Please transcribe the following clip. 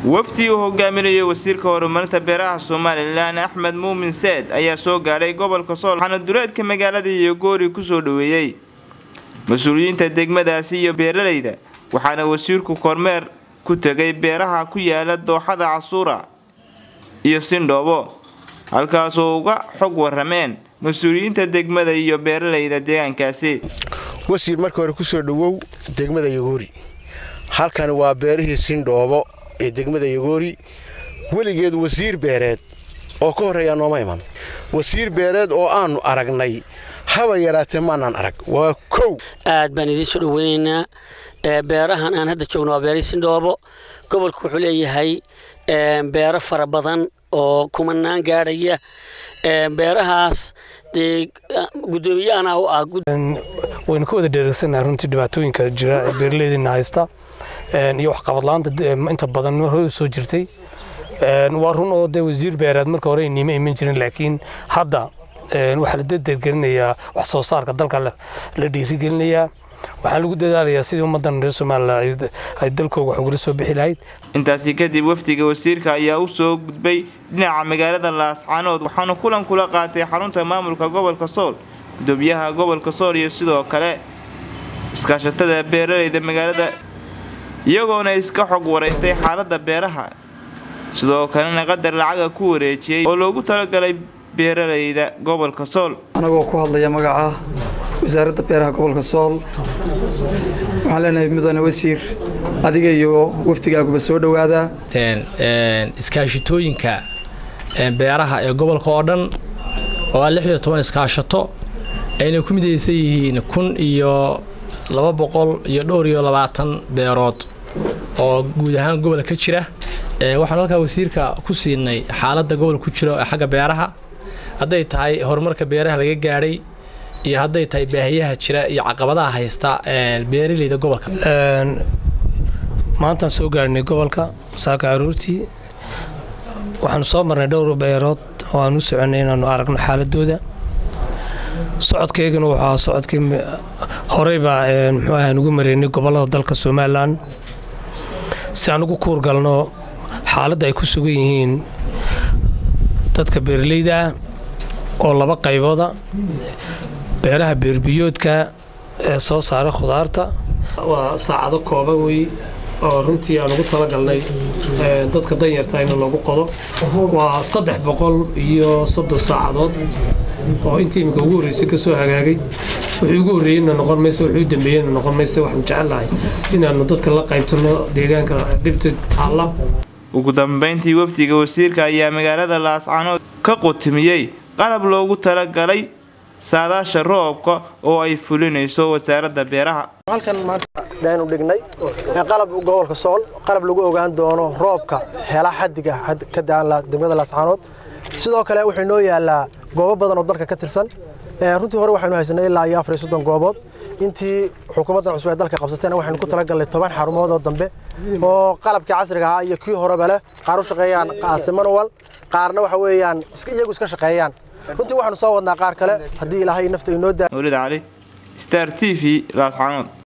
wafdi uu hogaaminayay wasiirka horumarinta beeraha Soomaaliland Axmed Muumin Said ayaa soo gaaray gobolka Sool waxaana duleedka magaalada Yogoori ku soo dhaweeyay mas'uuliyiinta degmadaasi iyo beeralayda waxaana wasiirku kormeer ku tagay beeraha ku yaala dooxada Casuura iyo Sindhoobo halkaas oo uga xog warameen mas'uuliyiinta degmada iyo beeralayda deegaankaasi. wasiir markii hore ku soo dhawow degmada Yogoori halkan waa beerihii Sindhoobo ee degmada Yogoori weligeed wasiir beereed oo ka horeeya nooma iman wasiir beereed oo aanu aragnay haba yaraatee maanan arag waa kow aad baan idin soo dhaweynaynaa beerahan aan hadda joogno beerihii Sindhoobo gobolku wuxuu leeyahay beero fara badan oo kumanaan gaaraya beerahaas gudoomiyaha oo ah wayna ku wada dheeraysanaa runtii dhibaatooyinka jira beeralayda haysta iyo wax qabad laanta inta badan hore soo jirtay waa run oo wasiir beereed markii hore inima iman jirin laakiin hadda waxa la dadgelinayaa wax soo saarka dalka la dhiirigelinayaa waxa lagu dadaalayaa sidii ummadan reer Soomaaliland ay dalkooda wax uga soo bixi lahayd. intaasi kadib wafdiga wasiirka ayaa u soo gudbay dhinaca magaalada Laascaanood waxaana kulan kula qaatay xarunta maamulka gobolka Sool gudoomiyaha gobolka Sool iyo sidoo kale iskaashatada beeralayda magaalada iyagoona iska xog wareystay xaaladda beeraha sidoo kalena qadar lacag ku wareejiyay oo loogu talagalay beeralayda gobolka Sool anagoo ku hadlaya magaca wasaaradda beeraha gobolka Sool waxaan leenahay mudane wasiir adiga iyo waftigaaguba soo dhawaada iskaashitooyinka beeraha ee gobolka oo dhan oo 16 iskaashato ayna ku midaysan yihiin 1220 beerood oo guud ahaan gobolka ka jira waxaan halka wasiirka ku siinay xaaladda gobolka ku jira ee xagga beeraha haday tahay horumarka beeraha laga gaaray iyo haday tahay baahiyaha jira iyo caqabadaha haysta beeralayda gobolka maanta soo gaarnay gobolka saaka aroortii waxaan soo marnay dhowr beerood oo aan u soconay inaan aragno xaaladooda socodkeegana waxa socodkii horeyba muxuu ahaan ugu mareynay gobolada dalka Soomaaliland si aan ugu kuur galno xaaladda ay ku sugan yihiin dadka beeralayda oo laba qaybooda beeraha beerbiyoodka ee soo saara khudaarta waa saacado kooban weey oo runtii aan ugu talagalnay dadka danyarta in lagu qodo waa 330 saacadood oo intii ugu horeysay ka soo hagaagay wuxuu ugu horeeyay noqon mayso wuxuu dambeeyay noqon mayso waxaan jecelahay inaanu dadka la qaybtano deegaanka dibta alla ugu dambeyntii wafdiga wasiirka ayaa magaalada Laascaanood ka qotomiyay qalab loogu talagalay saadaasha roobka oo ay fulinayso wasaaradda beeraha halkan maanta dhaanu dhignay qalab gobolka Sool qalab lagu ogaan doono roobka hela xadiga ka daan degmada Laascaanood sidoo kale wuxuu noo yaalaa goobo badan oo dalka ka tirsan runtii hore waxaanu haysanay ilaa 34 goobood intii xukuumadda cusub ee dalka qabsatayna waxaanu ku talagalnay 10 xarumood oo dambe oo qalabka casriga ah iyo kii horeba leh qaar u shaqeeyaan manual qaarna waxa weeyaan iyagu iska shaqeeyaan runtii waxaanu soo wadnaa qaar kale hadii Ilaahay nafta inoo daa Mawlid Ali Star TV Laascaanood